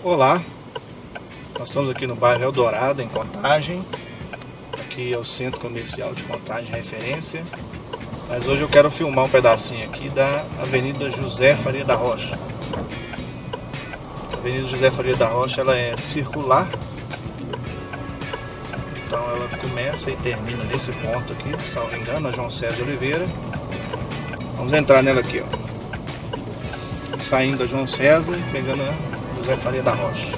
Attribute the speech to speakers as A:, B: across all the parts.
A: Olá, nós estamos aqui no bairro Eldorado, em Contagem. Aqui é o centro comercial de Contagem, referência. Mas hoje eu quero filmar um pedacinho aqui da Avenida José Faria da Rocha. A Avenida José Faria da Rocha, ela é circular. Então ela começa e termina nesse ponto aqui, salvo engano, a João César de Oliveira. Vamos entrar nela aqui, ó. Saindo da João César e pegando a José Faria da Rocha.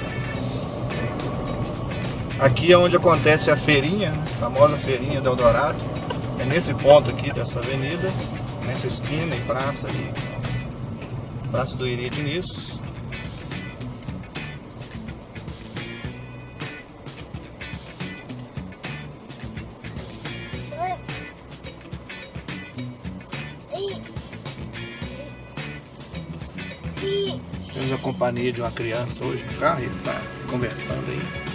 A: Aqui é onde acontece a feirinha, a famosa feirinha do Eldorado. É nesse ponto aqui dessa avenida, nessa esquina e praça ali, Praça do Iria Diniz. Temos a companhia de uma criança hoje no carro e ele está conversando aí.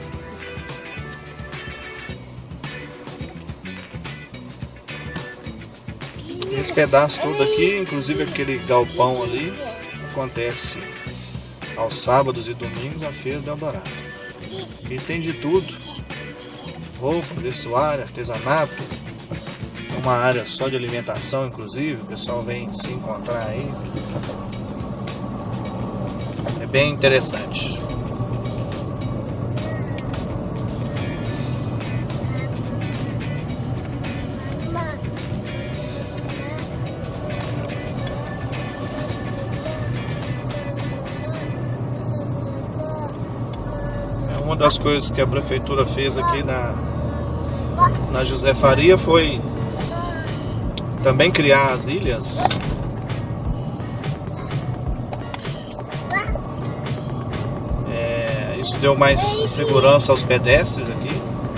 A: Esse pedaço todo aqui, inclusive aquele galpão ali, acontece aos sábados e domingos a Feira do Eldorado. E tem de tudo: roupa, vestuário, artesanato, uma área só de alimentação, inclusive, o pessoal vem se encontrar aí. É bem interessante. Uma das coisas que a prefeitura fez aqui na José Faria foi também criar as ilhas. Isso deu mais segurança aos pedestres aqui.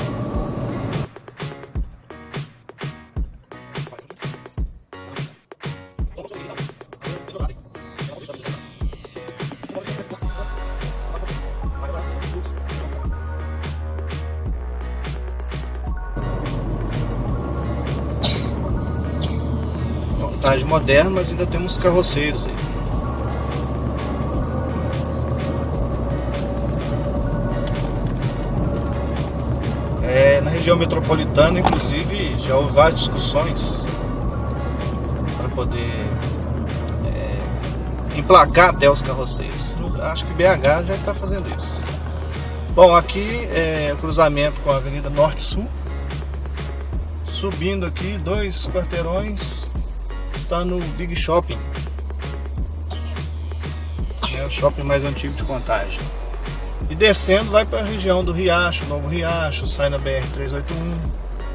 A: Montagem moderna, mas ainda temos carroceiros aí. Na região metropolitana, inclusive, já houve várias discussões para poder emplacar até os carroceiros. Acho que BH já está fazendo isso. Bom, aqui é o cruzamento com a Avenida Norte-Sul. Subindo aqui 2 quarteirões está no Big Shopping. É o shopping mais antigo de Contagem. E descendo vai para a região do Riacho, Novo Riacho, sai na BR-381.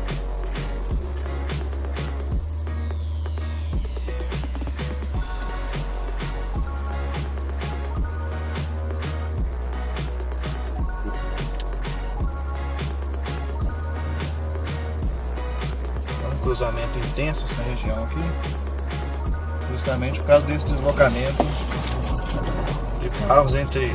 A: É um cruzamento intenso essa região aqui, justamente por causa desse deslocamento de carros entre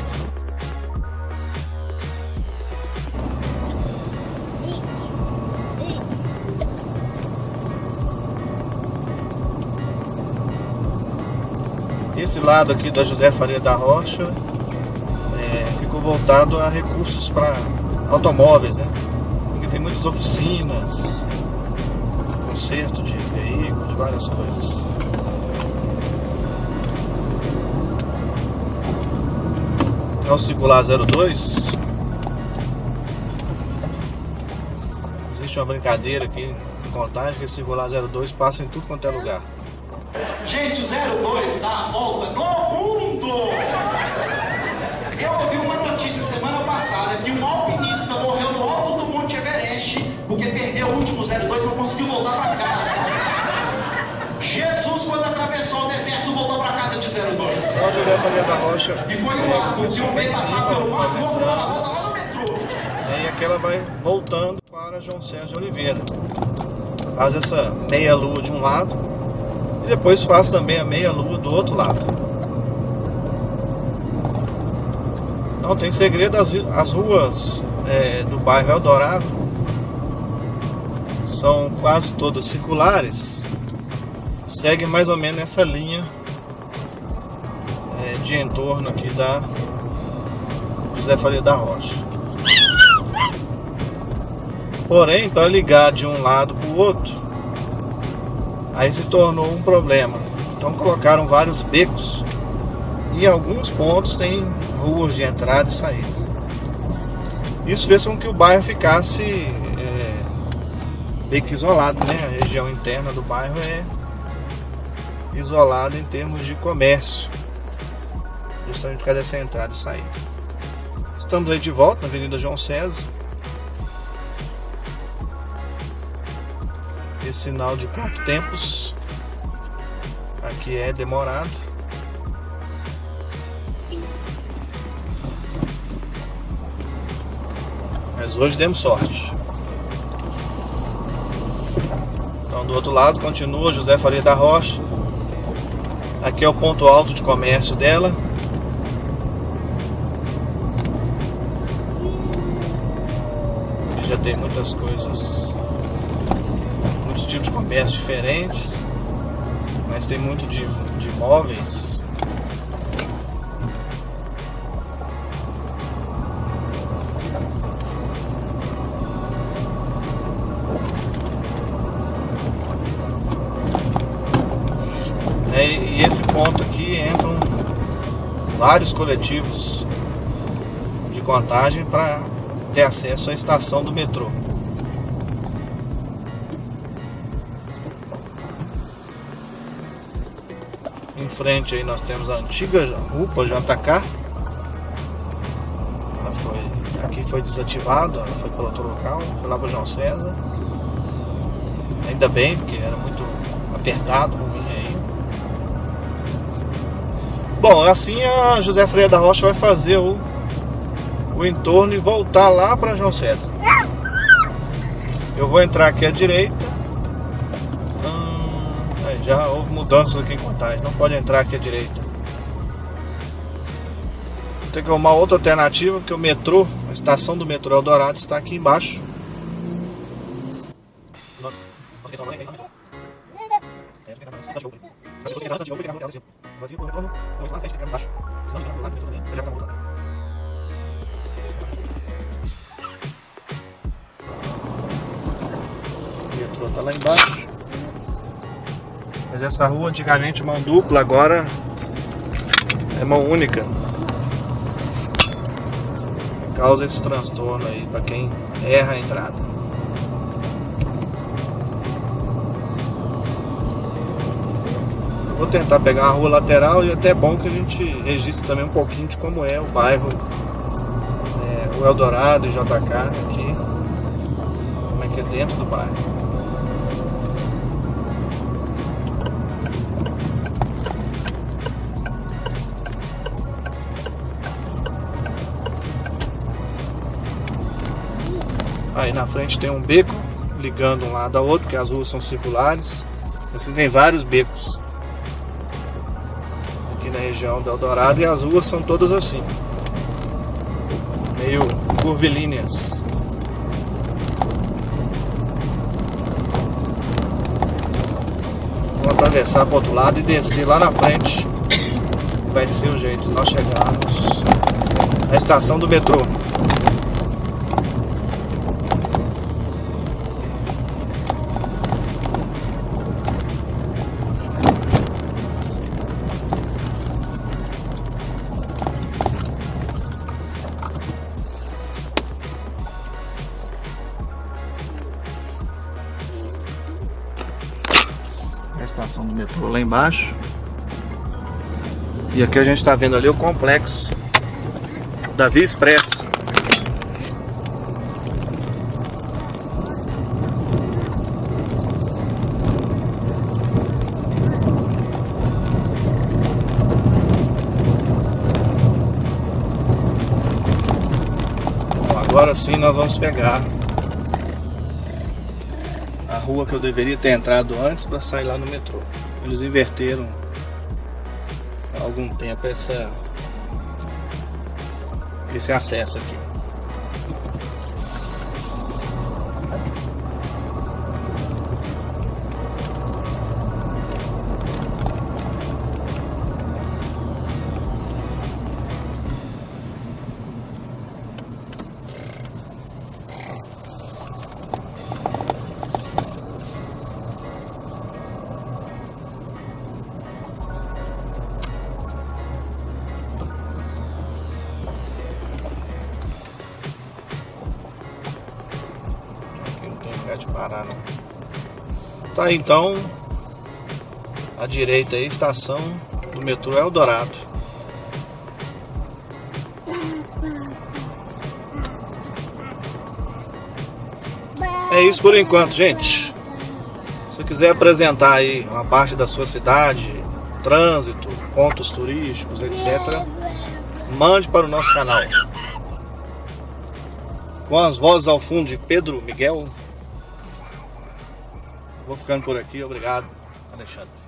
A: esse lado aqui da José Faria da Rocha. Ficou voltado a recursos para automóveis, né? Porque tem muitas oficinas, conserto de veículos, várias coisas. É o circular 02. Existe uma brincadeira aqui em Contagem que o circular 02 passa em tudo quanto é lugar.
B: Gente, o 02 dá a volta no mundo! Eu ouvi uma notícia semana passada que um alpinista morreu no alto do Monte Everest porque perdeu o último 02 e não conseguiu voltar para casa. Jesus, quando atravessou o deserto, voltou para casa de 02.
A: A José Faria da Rocha.
B: E foi no arco que o meio passar pelo mar, voltou lá no metrô.
A: E aqui ela vai voltando para João César de Oliveira. Faz essa meia lua de um lado. E depois faz também a meia lua do outro lado. Não tem segredo, as ruas do bairro Eldorado são quase todas circulares. Segue mais ou menos essa linha de entorno aqui da José Faria da Rocha. Porém, para ligar de um lado para o outro, aí se tornou um problema. Então colocaram vários becos e em alguns pontos tem ruas de entrada e saída. Isso fez com que o bairro ficasse meio que isolado, né? A região interna do bairro é isolada em termos de comércio, justamente por causa dessa entrada e saída. Estamos aí de volta na Avenida João César. Esse sinal de 4 tempos aqui é demorado. Mas hoje demos sorte. Então do outro lado continua José Faria da Rocha. Aqui é o ponto alto de comércio dela. Aqui já tem muitas coisas, muitos tipos de comércio diferentes, mas tem muito de imóveis. E esse ponto aqui entram vários coletivos de Contagem para ter acesso à estação do metrô. Em frente aí nós temos a antiga UPA JK. Aqui foi desativado, ela foi para outro local, foi lá para João César. Ainda bem, porque era muito apertado por mim aí. Bom, assim a José Faria da Rocha vai fazer o entorno e voltar lá para João César. Eu vou entrar aqui à direita. Já houve mudanças aqui em Contagem, não pode entrar aqui à direita. Vou ter que arrumar outra alternativa, porque o metrô, a estação do metrô Eldorado está aqui embaixo. Nossa, o metrô tá lá embaixo. Mas essa rua antigamente mão dupla, agora é mão única. Causa esse transtorno aí para quem erra a entrada. Vou tentar pegar uma rua lateral e até é bom que a gente registre também um pouquinho de como é o bairro, o Eldorado e JK aqui, como é que é dentro do bairro. Aí na frente tem um beco ligando um lado ao outro, porque as ruas são circulares. Assim tem vários becos aqui na região do Eldorado e as ruas são todas assim, meio curvilíneas. Vamos atravessar para o outro lado e descer lá na frente. Vai ser o jeito de nós chegarmos na estação do metrô. Estação do metrô lá embaixo. E aqui a gente está vendo ali o complexo da Via Expressa. Bom, agora sim nós vamos pegar a rua que eu deveria ter entrado antes para sair lá no metrô. Eles inverteram há algum tempo esse acesso aqui. Parar não. Tá, então, à direita aí, estação do metrô Eldorado. É isso por enquanto, gente. Se você quiser apresentar aí uma parte da sua cidade, trânsito, pontos turísticos, etc., mande para o nosso canal. Com as vozes ao fundo de Pedro Miguel. Vou ficando por aqui, obrigado, Alexandre.